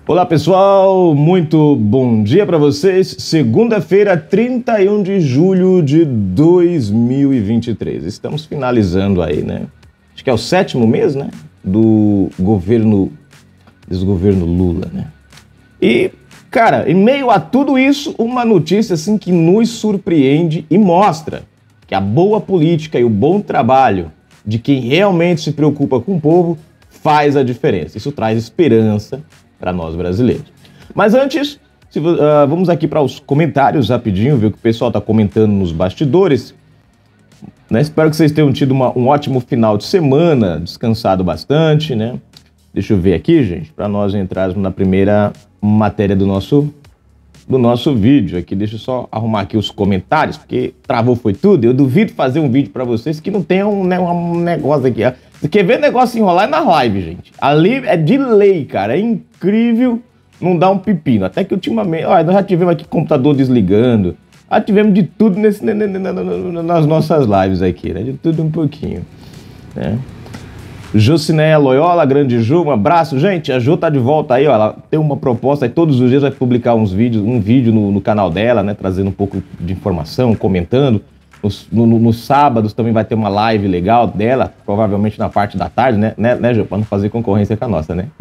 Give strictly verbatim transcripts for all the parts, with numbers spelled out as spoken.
Olá pessoal, muito bom dia para vocês. Segunda-feira, trinta e um de julho de dois mil e vinte e três. Estamos finalizando aí, né? Acho que é o sétimo mês, né? Do governo, desgoverno Lula, né? E, cara, em meio a tudo isso, uma notícia assim que nos surpreende e mostra que a boa política e o bom trabalho de quem realmente se preocupa com o povo faz a diferença. Isso traz esperança para nós brasileiros. Mas antes, se, uh, vamos aqui para os comentários rapidinho, ver o que o pessoal está comentando nos bastidores. Né? Espero que vocês tenham tido uma, um ótimo final de semana, descansado bastante, né? Deixa eu ver aqui, gente, para nós entrarmos na primeira matéria do nosso, do nosso vídeo. Aqui, deixa eu só arrumar aqui os comentários, porque travou foi tudo. Eu duvido fazer um vídeo para vocês que não tenha um, né, um negócio aqui, ó. Você quer ver negócio enrolar é na live, gente. Ali é de lei, cara. É incrível não dar um pepino. Até que ultimamente... Olha, nós já tivemos aqui computador desligando. Já tivemos de tudo nesse, nas nossas lives aqui, né? De tudo um pouquinho. Né? Jocinéia Loyola, grande Ju, um abraço. Gente, a Ju tá de volta aí, ó. Ela tem uma proposta aí. Todos os dias vai publicar uns vídeos, um vídeo no, no canal dela, né? Trazendo um pouco de informação, comentando. Nos, no, nos sábados também vai ter uma live legal dela, provavelmente na parte da tarde, né, né, né Ju? Pra não fazer concorrência com a nossa, né?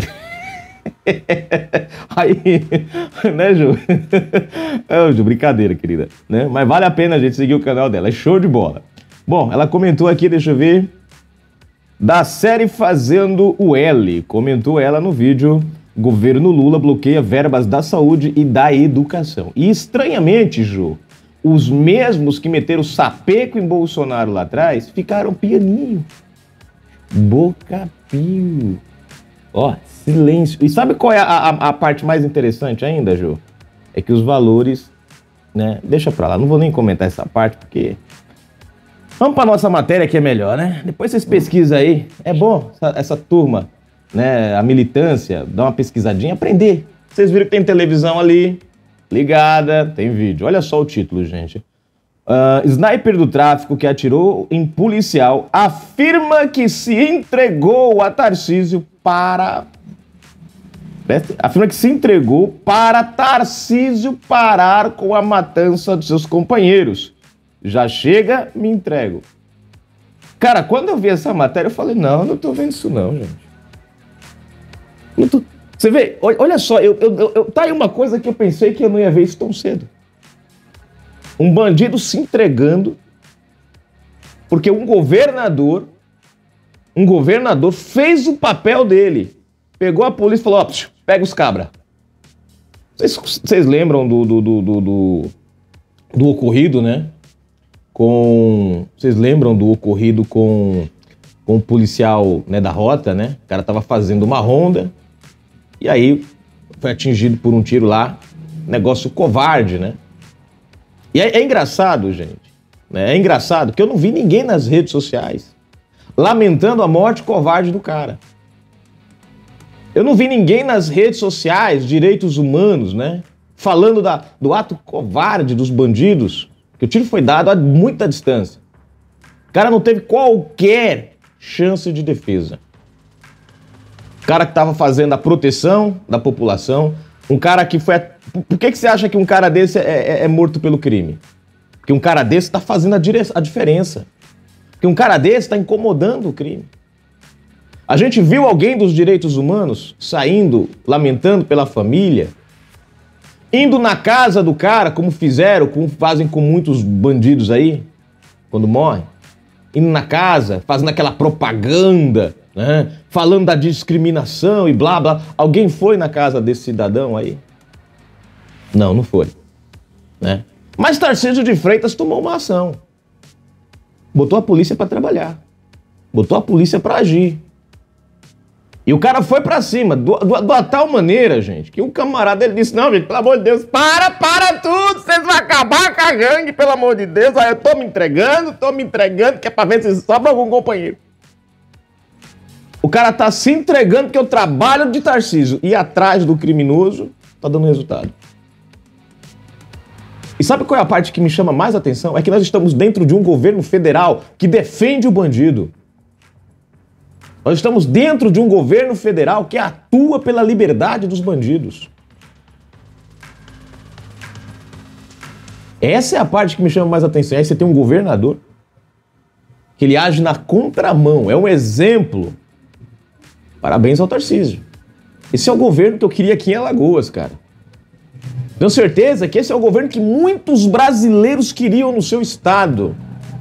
Aí, né, Ju? É, Ju, brincadeira, querida. Né? Mas vale a pena a gente seguir o canal dela, é show de bola. Bom, ela comentou aqui, deixa eu ver, da série Fazendo o L. Comentou ela no vídeo: governo Lula bloqueia verbas da saúde e da educação. E estranhamente, Ju, os mesmos que meteram sapeco em Bolsonaro lá atrás ficaram pianinho. Boca pio. Ó, silêncio. E sabe qual é a, a, a parte mais interessante ainda, Ju? É que os valores, né? Deixa pra lá, não vou nem comentar essa parte, porque... Vamos pra nossa matéria que é melhor, né? Depois vocês pesquisam aí. É bom essa, essa turma, né? A militância, dar uma pesquisadinha, aprender. Vocês viram que tem televisão ali ligada, tem vídeo. Olha só o título, gente. Uh, sniper do tráfico que atirou em policial afirma que se entregou a Tarcísio para... Afirma que se entregou para Tarcísio parar com a matança de seus companheiros. Já chega, me entrego. Cara, quando eu vi essa matéria, eu falei, não, não tô vendo isso não, gente. Não tô... Você vê, olha só, eu, eu, eu, tá aí uma coisa que eu pensei que eu não ia ver isso tão cedo. Um bandido se entregando porque um governador, um governador fez o papel dele. Pegou a polícia e falou, ó, pega os cabra. Vocês, vocês lembram do, do, do, do, do, do ocorrido, né? Com, vocês lembram do ocorrido com, com o policial, né, da rota, né? O cara tava fazendo uma ronda. E aí foi atingido por um tiro lá, negócio covarde, né? E é, é engraçado, gente, né? É engraçado que eu não vi ninguém nas redes sociais lamentando a morte covarde do cara. Eu não vi ninguém nas redes sociais, direitos humanos, né? Falando da, do ato covarde dos bandidos, que o tiro foi dado a muita distância. O cara não teve qualquer chance de defesa. O cara que estava fazendo a proteção da população, um cara que foi... Por que, que você acha que um cara desse é, é, é morto pelo crime? Porque um cara desse está fazendo a, dire... a diferença. Porque um cara desse está incomodando o crime. A gente viu alguém dos direitos humanos saindo, lamentando pela família, indo na casa do cara, como fizeram, como fazem com muitos bandidos aí, quando morrem, indo na casa, fazendo aquela propaganda, né? Falando da discriminação e blá blá. Alguém foi na casa desse cidadão aí? Não, não foi, né? Mas Tarcísio de Freitas tomou uma ação. Botou a polícia para trabalhar. Botou a polícia para agir. E o cara foi pra cima, de uma tal maneira, gente, que o camarada, ele disse, não, gente, pelo amor de Deus, para, para tudo, vocês vão acabar com a gangue, pelo amor de Deus, aí eu tô me entregando, tô me entregando, que é pra ver se sobra algum companheiro. O cara tá se entregando porque o trabalho de Tarcísio ir atrás do criminoso tá dando resultado. E sabe qual é a parte que me chama mais atenção? É que nós estamos dentro de um governo federal que defende o bandido. Nós estamos dentro de um governo federal que atua pela liberdade dos bandidos. Essa é a parte que me chama mais atenção. Aí você tem um governador que ele age na contramão. É um exemplo. Parabéns ao Tarcísio. Esse é o governo que eu queria aqui em Alagoas, cara. Tenho certeza que esse é o governo que muitos brasileiros queriam no seu estado.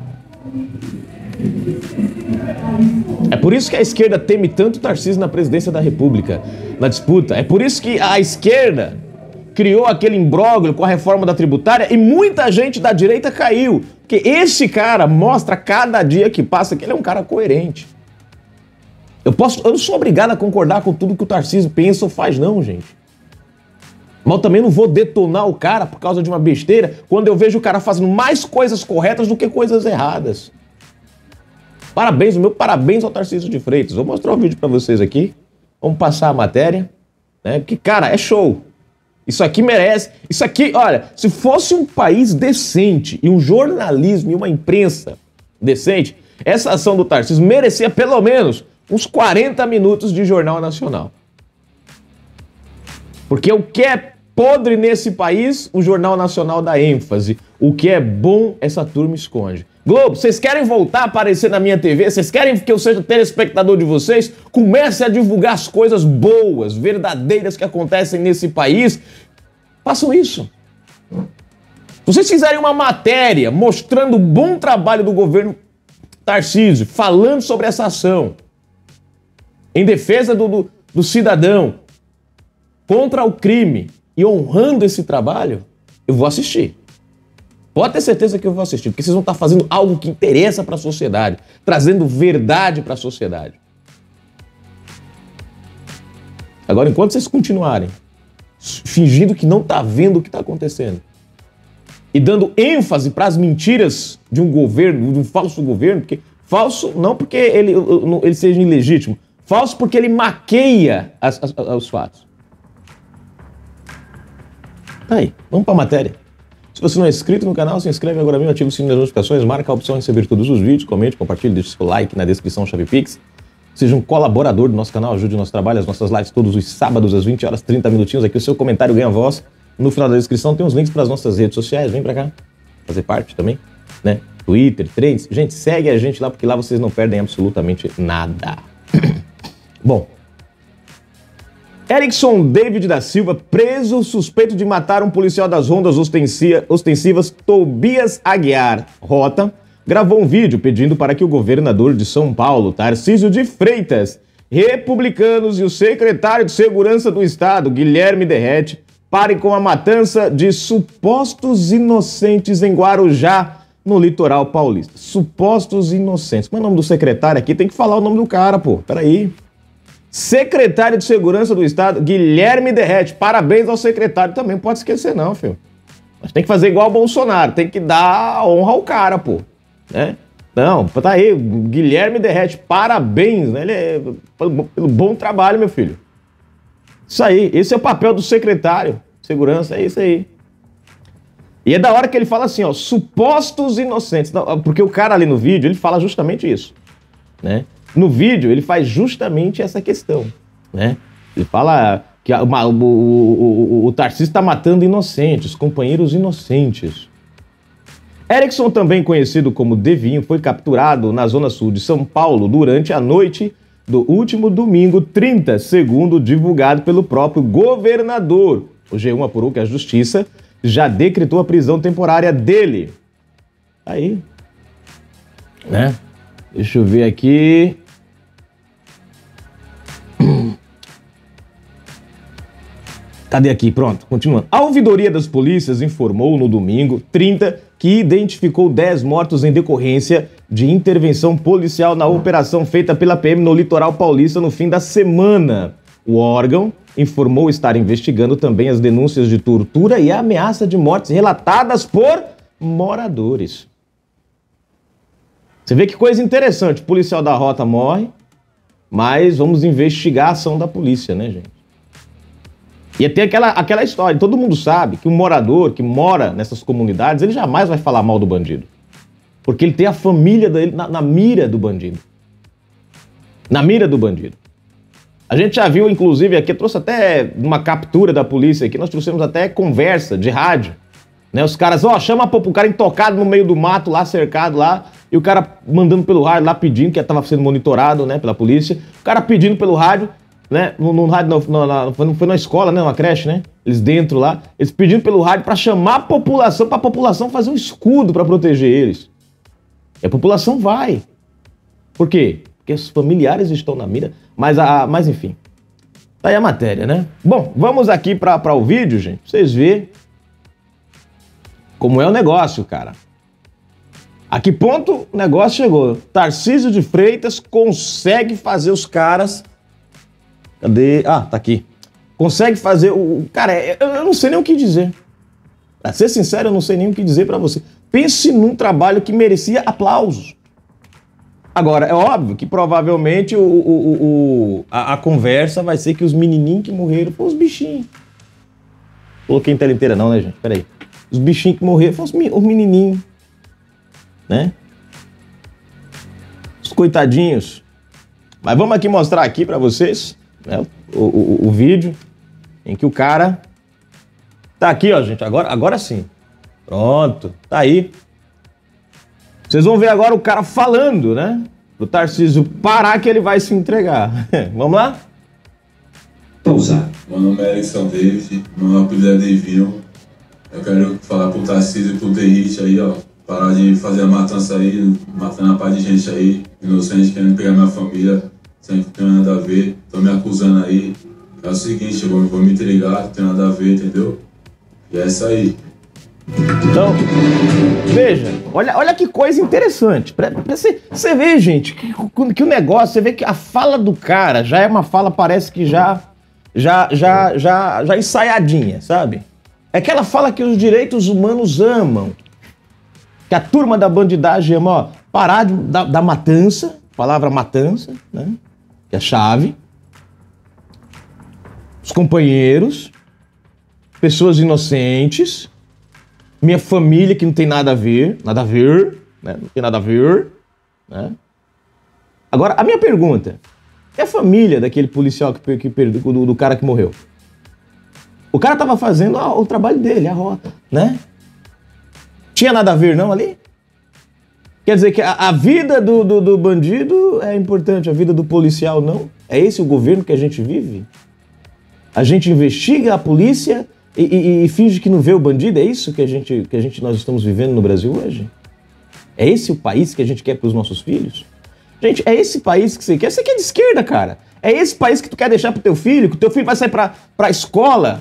É por isso que a esquerda teme tanto o Tarcísio na presidência da República, na disputa. É por isso que a esquerda criou aquele imbróglio com a reforma da tributária e muita gente da direita caiu. Porque esse cara mostra cada dia que passa que ele é um cara coerente. Eu, posso, eu não sou obrigado a concordar com tudo que o Tarcísio pensa ou faz, não, gente. Mas eu também não vou detonar o cara por causa de uma besteira quando eu vejo o cara fazendo mais coisas corretas do que coisas erradas. Parabéns, o meu parabéns ao Tarcísio de Freitas. Vou mostrar o um vídeo pra vocês aqui. Vamos passar a matéria, né? Porque, cara, é show. Isso aqui merece. Isso aqui, olha, se fosse um país decente e um jornalismo e uma imprensa decente, essa ação do Tarcísio merecia pelo menos uns quarenta minutos de Jornal Nacional. Porque o que é podre nesse país, o Jornal Nacional dá ênfase. O que é bom, essa turma esconde. Globo, vocês querem voltar a aparecer na minha T V? Vocês querem que eu seja telespectador de vocês? Comece a divulgar as coisas boas, verdadeiras que acontecem nesse país. Façam isso. Se vocês fizerem uma matéria mostrando o bom trabalho do governo Tarcísio, falando sobre essa ação, em defesa do, do, do cidadão, contra o crime e honrando esse trabalho, eu vou assistir. Pode ter certeza que eu vou assistir, porque vocês vão estar fazendo algo que interessa para a sociedade, trazendo verdade para a sociedade. Agora, enquanto vocês continuarem fingindo que não está vendo o que está acontecendo e dando ênfase para as mentiras de um governo, de um falso governo, porque falso não porque ele, ele seja ilegítimo, falso porque ele maqueia as, as, os fatos. Aí, vamos para a matéria. Se você não é inscrito no canal, se inscreve agora mesmo, ativa o sininho das notificações, marca a opção de receber todos os vídeos, comente, compartilhe, deixe seu like na descrição, chave Pix. Seja um colaborador do nosso canal, ajude o nosso trabalho, as nossas lives todos os sábados às vinte horas, trinta minutinhos. Aqui o seu comentário ganha voz. No final da descrição tem os links para as nossas redes sociais, vem para cá, fazer parte também, né? Twitter, Trends. Gente, segue a gente lá, porque lá vocês não perdem absolutamente nada. Bom. Erickson David da Silva, preso suspeito de matar um policial das rondas ostensivas Tobias Aguiar Rota, gravou um vídeo pedindo para que o governador de São Paulo, Tarcísio de Freitas, republicanos e o secretário de Segurança do Estado, Guilherme Derrete, parem com a matança de supostos inocentes em Guarujá, no litoral paulista. Supostos inocentes. Mas o nome do secretário aqui tem que falar o nome do cara, pô. Peraí. Secretário de Segurança do Estado, Guilherme Derrete. Parabéns ao secretário também, não pode esquecer não, filho. Mas tem que fazer igual o Bolsonaro, tem que dar honra ao cara, pô. Né? Não, tá aí, Guilherme Derrete, parabéns, né? Ele é pelo bom trabalho, meu filho. Isso aí, esse é o papel do secretário de Segurança, é isso aí. E é da hora que ele fala assim, ó, supostos inocentes, porque o cara ali no vídeo, ele fala justamente isso, né? No vídeo, ele faz justamente essa questão, né? Ele fala que a, o, o, o, o Tarcísio está matando inocentes, companheiros inocentes. Erickson, também conhecido como Devinho, foi capturado na zona sul de São Paulo durante a noite do último domingo trinta, segundo divulgado pelo próprio governador. O G um apurou que a justiça já decretou a prisão temporária dele. Aí, né? Deixa eu ver aqui. Cadê aqui? Pronto, continuando. A ouvidoria das polícias informou no domingo trinta que identificou dez mortos em decorrência de intervenção policial na operação feita pela P M no litoral paulista no fim da semana. O órgão informou estar investigando também as denúncias de tortura e ameaça de mortes relatadas por moradores. Você vê que coisa interessante, o policial da rota morre, mas vamos investigar a ação da polícia, né, gente? E tem aquela, aquela história, todo mundo sabe que um morador que mora nessas comunidades, ele jamais vai falar mal do bandido. Porque ele tem a família dele na, na mira do bandido. Na mira do bandido. A gente já viu, inclusive, aqui, trouxe até uma captura da polícia aqui, nós trouxemos até conversa de rádio, né? Os caras, ó, chama o cara intocado no meio do mato, lá cercado lá, e o cara mandando pelo rádio lá pedindo, que estava sendo monitorado, né, pela polícia, o cara pedindo pelo rádio, né, no, no rádio, no, no, na, foi na escola, né, uma creche, né, eles dentro lá, eles pedindo pelo rádio para chamar a população, para a população fazer um escudo para proteger eles. E a população vai. Por quê? Porque os familiares estão na mira, mas, a, mas enfim, tá aí a matéria, né? Bom, vamos aqui para o vídeo, gente, pra vocês verem como é o negócio, cara. A que ponto o negócio chegou? Tarcísio de Freitas consegue fazer os caras... Cadê? Ah, tá aqui. Consegue fazer o... Cara, eu não sei nem o que dizer. Pra ser sincero, eu não sei nem o que dizer pra você. Pense num trabalho que merecia aplausos. Agora, é óbvio que provavelmente o, o, o, o, a, a conversa vai ser que os menininhos que morreram foram os bichinhos. Coloquei em tela inteira não, né, gente? Peraí. Os bichinhos que morreram foram os, os menininhos. Né? Os coitadinhos. Mas vamos aqui mostrar aqui pra vocês, né, o, o, o vídeo em que o cara tá aqui, ó, gente. Agora, agora sim. Pronto. Tá aí. Vocês vão ver agora o cara falando, né? Pro Tarcísio parar que ele vai se entregar. Vamos lá? Usar. Meu nome é Alisson David, meu apelido é Devinho. Eu quero falar pro Tarcísio e pro Derrite aí, ó. Parar de fazer a matança aí, matando a paz de gente aí, inocente, querendo pegar minha família, sem que tenha nada a ver. Estão me acusando aí. É o seguinte, eu vou, vou me entregar, não tem nada a ver, entendeu? E é isso aí. Então, veja, olha, olha que coisa interessante. Pra, pra você, você vê, gente, que, que o negócio, você vê que a fala do cara já é uma fala, parece que já, já, já, já, já ensaiadinha, sabe? É aquela fala que os direitos humanos amam. Que a turma da bandidagem ama, ó, parar de, da, da matança, palavra matança, né? Que é a chave. Os companheiros, pessoas inocentes, minha família que não tem nada a ver, nada a ver, né? Não tem nada a ver, né? Agora, a minha pergunta, é a família daquele policial que, que perdeu, do, do cara que morreu? O cara tava fazendo ah, o trabalho dele, a rota, né? Tinha nada a ver não ali? Quer dizer que a, a vida do, do, do bandido é importante, a vida do policial não? É esse o governo que a gente vive? A gente investiga a polícia e, e, e finge que não vê o bandido? É isso que a gente, que a gente nós estamos vivendo no Brasil hoje? É esse o país que a gente quer para os nossos filhos? Gente, é esse país que você quer? Você quer de esquerda, cara. É esse país que tu quer deixar pro teu filho, que o teu filho vai sair pra, pra escola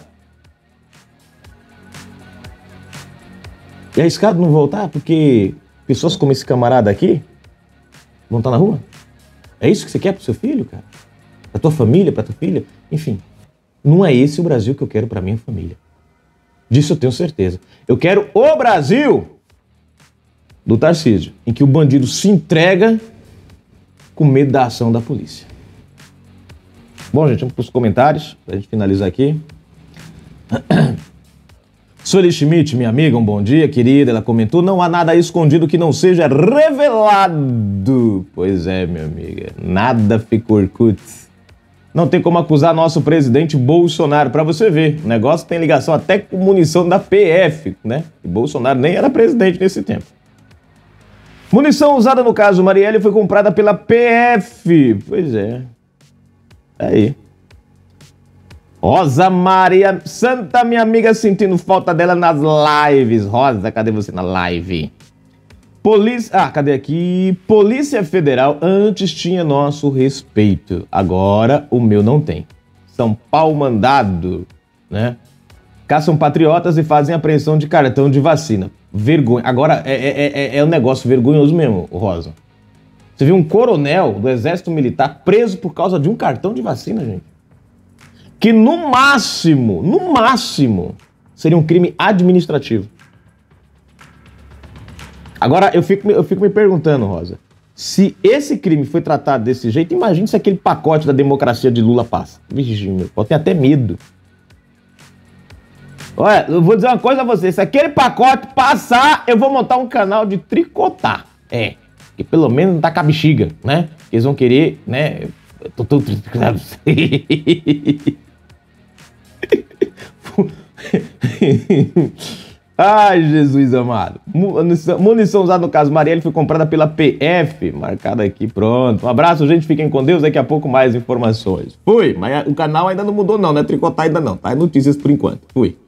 e é arriscado não voltar porque pessoas como esse camarada aqui vão estar na rua? É isso que você quer pro seu filho, cara? Pra tua família, pra tua filha? Enfim, não é esse o Brasil que eu quero pra minha família. Disso eu tenho certeza. Eu quero o Brasil do Tarcísio, em que o bandido se entrega com medo da ação da polícia. Bom, gente, vamos para os comentários, pra gente finalizar aqui. Sueli Schmidt, minha amiga, um bom dia, querida. Ela comentou, não há nada escondido que não seja revelado. Pois é, minha amiga, nada ficou oculto. Não tem como acusar nosso presidente Bolsonaro. Para você ver, o negócio tem ligação até com munição da P F, né? E Bolsonaro nem era presidente nesse tempo. Munição usada no caso Marielle foi comprada pela P F. Pois é. Aí. Rosa Maria Santa, minha amiga, sentindo falta dela nas lives. Rosa, cadê você na live? Polícia... Ah, cadê aqui? Polícia Federal antes tinha nosso respeito. Agora o meu não tem. São Paulo mandado, né? Caçam patriotas e fazem apreensão de cartão de vacina. Vergonha. Agora, é, é, é, é um negócio vergonhoso mesmo, Rosa. Você viu um coronel do Exército Militar preso por causa de um cartão de vacina, gente? Que no máximo, no máximo, seria um crime administrativo. Agora, eu fico, eu fico me perguntando, Rosa, se esse crime foi tratado desse jeito, imagine se aquele pacote da democracia de Lula passa. Vixe, meu, eu tenho até medo. Olha, eu vou dizer uma coisa a você, se aquele pacote passar, eu vou montar um canal de tricotar. É, que pelo menos não tá com a bexiga, né? Eles vão querer, né? Tô todo... Ai, Jesus amado. Munição, munição usada no caso Marielle foi comprada pela P F. Marcada aqui, pronto. Um abraço, gente. Fiquem com Deus. Daqui a pouco mais informações. Fui. Mas o canal ainda não mudou não, não é tricotar ainda não, tá? É notícias por enquanto. Fui.